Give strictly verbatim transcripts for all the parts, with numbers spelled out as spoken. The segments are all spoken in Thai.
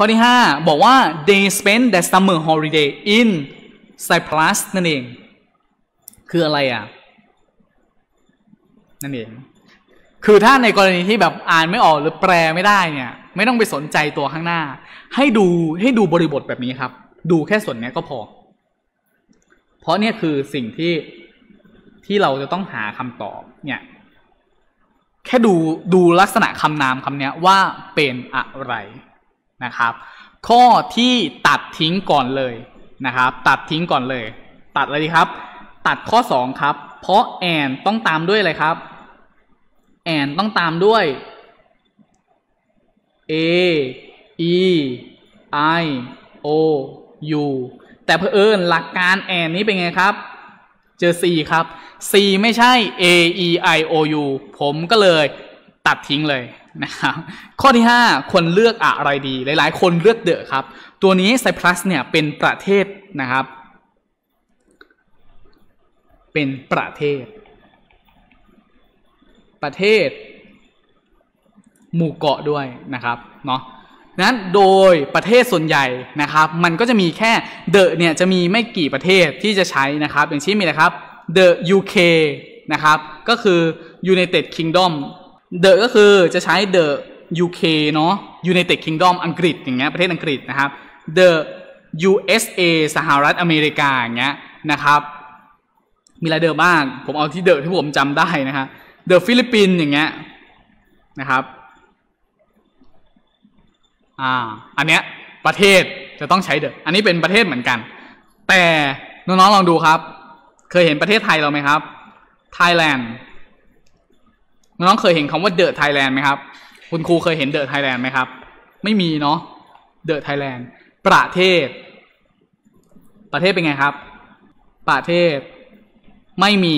ข้อที่ห้าบอกว่า they spend their summer holiday in Cyprus นั่นเองคืออะไรอ่ะนั่นเองคือถ้าในกรณีที่แบบอ่านไม่ออกหรือแปลไม่ได้เนี่ยไม่ต้องไปสนใจตัวข้างหน้าให้ดูให้ดูบริบทแบบนี้ครับดูแค่ส่วนนี้ก็พอเพราะเนี่ยคือสิ่งที่ที่เราจะต้องหาคำตอบเนี่ยแค่ดูดูลักษณะคำนามคำนี้ว่าเป็นอะไรนะครับข้อที่ตัดทิ้งก่อนเลยนะครับตัดทิ้งก่อนเลยตัดอะไรดีครับตัดข้อสองครับเพราะ and ต้องตามด้วยอะไรครับ and ต้องตามด้วย a e i o u แต่เผอิญหลักการ and นี้เป็นไงครับเจอ c ครับ c ไม่ใช่ a e i o u ผมก็เลยตัดทิ้งเลยนะครับข้อที่ห้าคนเลือกอะไรดีหลายๆคนเลือกเดอะครับตัวนี้ไซปรัสเนี่ยเป็นประเทศนะครับเป็นประเทศประเทศหมู่เกาะด้วยนะครับเนาะนั้นโดยประเทศส่วนใหญ่นะครับมันก็จะมีแค่เดอะเนี่ยจะมีไม่กี่ประเทศที่จะใช้นะครับอย่างเช่นมีนะครับ The ยู เค นะครับก็คือ United Kingdom The ก็คือจะใช้ The ยู เค เนาะ United Kingdom อังกฤษอย่างเงี้ยประเทศอังกฤษนะครับ The ยู เอส เอ สหรัฐอเมริกาอย่างเงี้ยนะครับมีอะไรเดอบ้างผมเอาที่เดอที่ผมจำได้นะฮะ The ฟิลิปปินส์อย่างเงี้ยนะครับอ่าอันเนี้ยประเทศจะต้องใช้เดออันนี้เป็นประเทศเหมือนกันแต่น้องๆลองดูครับเคยเห็นประเทศไทยเราไหมครับ Thailand น้องๆเคยเห็นคำว่าเดอะไทยแลนด์ไหมครับคุณครูเคยเห็นเดอะไทยแลนด์ไหมครับไม่มีเนาะเดอะไทยแลนด์ประเทศประเทศเป็นไงครับประเทศไม่มี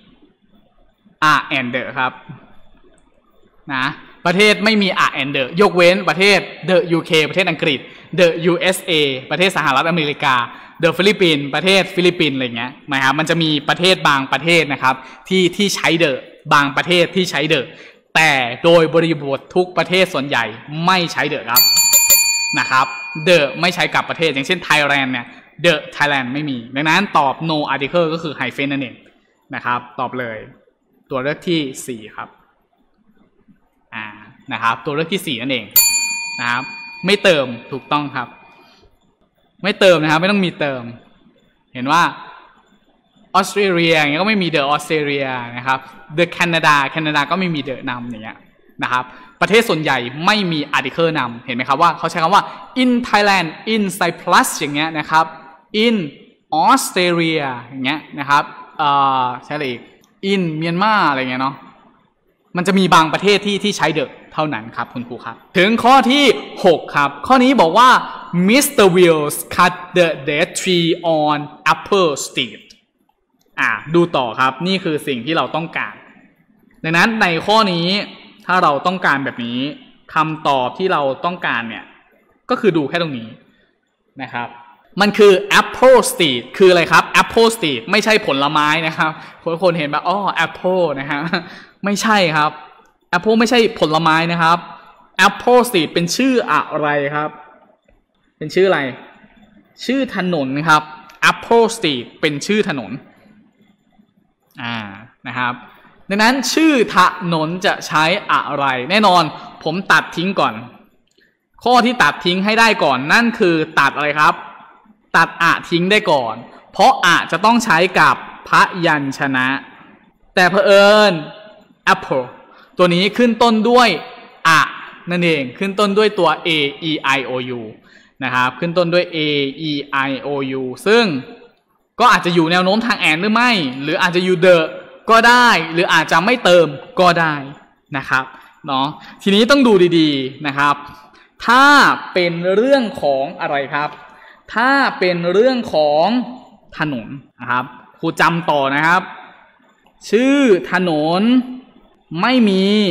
R and the ครับนะประเทศไม่มี R and the ยกเว้นประเทศ The ยู เค ประเทศอังกฤษ The ยู เอส เอ ประเทศสหรัฐอเมริกา The ฟิลิปปินส์ประเทศฟิลิปปินส์อะไรเงี้ยนะครับมันจะมีประเทศบางประเทศนะครับที่ที่ใช้ The บางประเทศที่ใช้ The แต่โดยบริบททุกประเทศส่วนใหญ่ไม่ใช้ The ครับนะครับ The ไม่ใช้กับประเทศอย่างเช่น Thailand เนี่ย The Thailand ไม่มีดังนั้นตอบ no article ก็คือ hyphen นั่นเองนะครับตอบเลยตัวเลือกที่สี่ครับอ่านะครับตัวเลือกที่สี่นั่นเองนะครับไม่เติมถูกต้องครับไม่เติมนะครับไม่ต้องมีเติมเห็นว่าออสเตรเลียอย่างเงี้ยก็ไม่มีเดอะออสเตรเลียนะครับเดอะแคนาดาแคนาดาก็ไม่มีเดอะนำอย่างเงี้ยนะครับประเทศส่วนใหญ่ไม่มี article นำเห็นไหมครับว่าเขาใช้คำว่า in Thailand in Cyprus อย่างเงี้ยนะครับ in Australia อย่างเงี้ยนะครับเอ่อใช่เลยอีก in เมียนมาอะไรเงี้ยเนาะมันจะมีบางประเทศที่ที่ใช้เดอะเท่านั้นครับคุณครูครับถึงข้อที่หกครับข้อนี้บอกว่า มิสเตอร์ Wills cut the dead tree on Apple Street อ่ะดูต่อครับนี่คือสิ่งที่เราต้องการดังนั้นในข้อนี้ถ้าเราต้องการแบบนี้คำตอบที่เราต้องการเนี่ยก็คือดูแค่ตรงนี้นะครับมันคือ Apple Street คืออะไรครับ Apple Street ไม่ใช่ผลไม้นะครับคนคนเห็นแบบอ๋อ Apple นะฮะไม่ใช่ครับ Apple ไม่ใช่ผลไม้นะครับ Apple Street เป็นชื่ออะไรครับเป็นชื่ออะไรชื่อถนนครับ Apple Street เป็นชื่อถนนอ่านะครับดังนั้นชื่อถนนจะใช้อะไรแน่นอนผมตัดทิ้งก่อนข้อที่ตัดทิ้งให้ได้ก่อนนั่นคือตัดอะไรครับตัดอะทิ้งได้ก่อนเพราะอะจะต้องใช้กับพยัญชนะแต่เผอิญ Apple ตัวนี้ขึ้นต้นด้วยอะนั่นเองขึ้นต้นด้วยตัว a e i o u นะครับขึ้นต้นด้วย a e i o u ซึ่งก็อาจจะอยู่แนวโน้มทางแอนหรือไม่หรืออาจจะอยู่เดอะก็ได้หรืออาจจะไม่เติมก็ได้นะครับเนาะทีนี้ต้องดูดีๆนะครับถ้าเป็นเรื่องของอะไรครับถ้าเป็นเรื่องของถนนนะครับครูจำต่อนะครับชื่อถนนไม่มี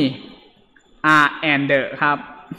R and the ครับ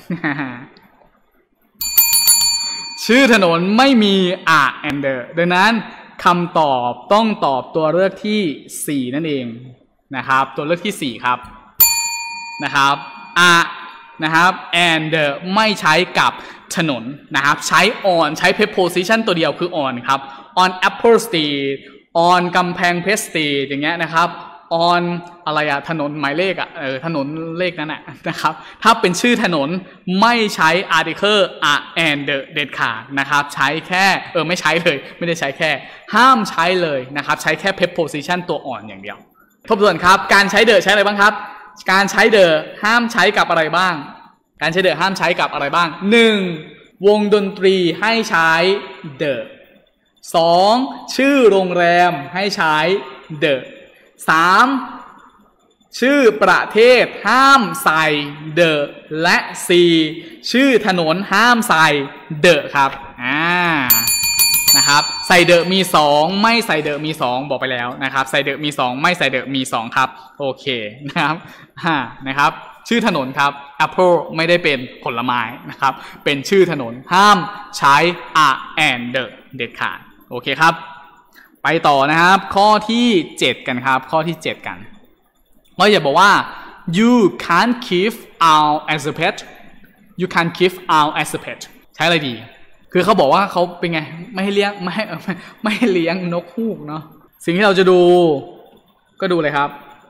ชื่อถนนไม่มี R and the ดังนั้นคำตอบต้องตอบตัวเลือกที่สี่นั่นเองนะครับตัวเลือกที่สี่ครับนะครับ R นะครับ and the ไม่ใช้กับถนนนะครับใช้ on ใช้ preposition ตัวเดียวคือ on ครับ on Apple Street on กำแพงเพชร Street อย่างเงี้ยนะครับ on อะไรอะถนนหมายเลขอะเออถนนเลขนั้นอะนะครับถ้าเป็นชื่อถนนไม่ใช้ article a and the เด็ดขาดนะครับใช้แค่เออไม่ใช้เลยไม่ได้ใช้แค่ห้ามใช้เลยนะครับใช้แค่ preposition ตัว on อย่างเดียวทบทวนครับการใช้ the ใช้อะไรบ้างครับการใช้ the ห้ามใช้กับอะไรบ้างการใช้ the ห้ามใช้กับอะไรบ้างหนึ่งวงดนตรีให้ใช้ the สองชื่อโรงแรมให้ใช้ the สามชื่อประเทศห้ามใส่ the และสี่ชื่อถนนห้ามใส่ the ครับอ่านะครับใส่ the มีสองไม่ใส่ the มีสองบอกไปแล้วนะครับใส่ the มีสองไม่ใส่ the มีสองครับโอเคนะครับห้านะครับชื่อถนนครับ Apple ไม่ได้เป็นผลไม้นะครับเป็นชื่อถนนห้ามใช้ a and the เด็ดขาดโอเคครับไปต่อนะครับข้อที่เจ็ดกันครับข้อที่เจ็ดกันเราอย่าบอกว่า you can't keep owl as a pet you can't keep owl as a pet ใช้อะไรดีคือเขาบอกว่าเขาเป็นไงไม่ให้เลี้ยงไม่ให้ไม่ให้เลี้ยงนกฮูกเนาะสิ่งที่เราจะดูก็ดูเลยครับ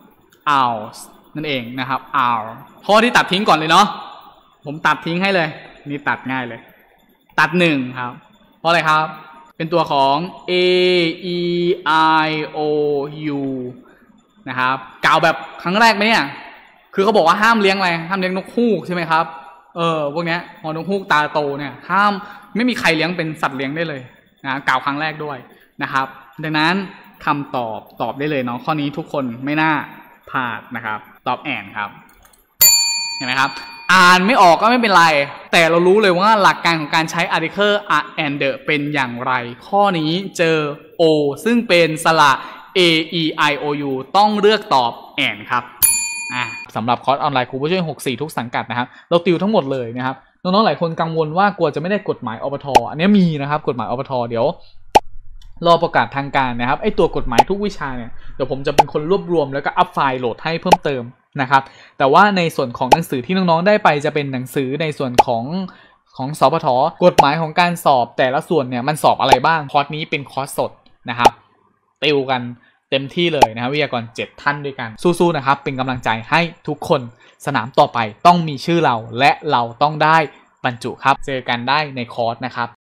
owl นั่นเองนะครับ owl ข้อที่ตัดทิ้งก่อนเลยเนาะผมตัดทิ้งให้เลยนี่ตัดง่ายเลยตัดหนึ่งครับเพราะอะไรครับเป็นตัวของ a e i o u นะครับกล่าวแบบครั้งแรกไหมเนี่ยคือเขาบอกว่าห้ามเลี้ยงอะไรห้ามเลี้ยงนกฮูกใช่ไหมครับเออพวกเนี้ยพอนกฮูกตาโตเนี่ยห้ามไม่มีใครเลี้ยงเป็นสัตว์เลี้ยงได้เลยนะกล่าวครั้งแรกด้วยนะครับดังนั้นคำตอบตอบได้เลยเนาะข้อนี้ทุกคนไม่น่าพลาดนะครับตอบแอนครับเห็นไหมครับอ่านไม่ออกก็ไม่เป็นไรแต่เรารู้เลยว่าหลักการของการใช้ article a and the เป็นอย่างไรข้อนี้เจอ o ซึ่งเป็นสระ a e i o u ต้องเลือกตอบ and ครับอ่าสำหรับคอร์สออนไลน์ครูผู้ช่วยหกสิบสี่ทุกสังกัดนะครับเราติวทั้งหมดเลยนะครับน้องๆหลายคนกังวลว่ากลัวจะไม่ได้กฎหมายอปท.อันนี้มีนะครับกฎหมายอปท.เดี๋ยวรอประกาศทางการนะครับไอตัวกฎหมายทุกวิชาเนี่ยเดี๋ยวผมจะเป็นคนรวบรวมแล้วก็อัพไฟล์โหลดให้เพิ่มเติมนะครับแต่ว่าในส่วนของหนังสือที่น้องๆได้ไปจะเป็นหนังสือในส่วนของของสปท.กฎหมายของการสอบแต่ละส่วนเนี่ยมันสอบอะไรบ้างคอร์สนี้เป็นคอร์สสดนะครับติวกันเต็มที่เลยนะครับวิทยากรเจ็ดท่านด้วยกันสู้ๆนะครับเป็นกำลังใจให้ทุกคนสนามต่อไปต้องมีชื่อเราและเราต้องได้บรรจุครับเจอกันได้ในคอร์สนะครับ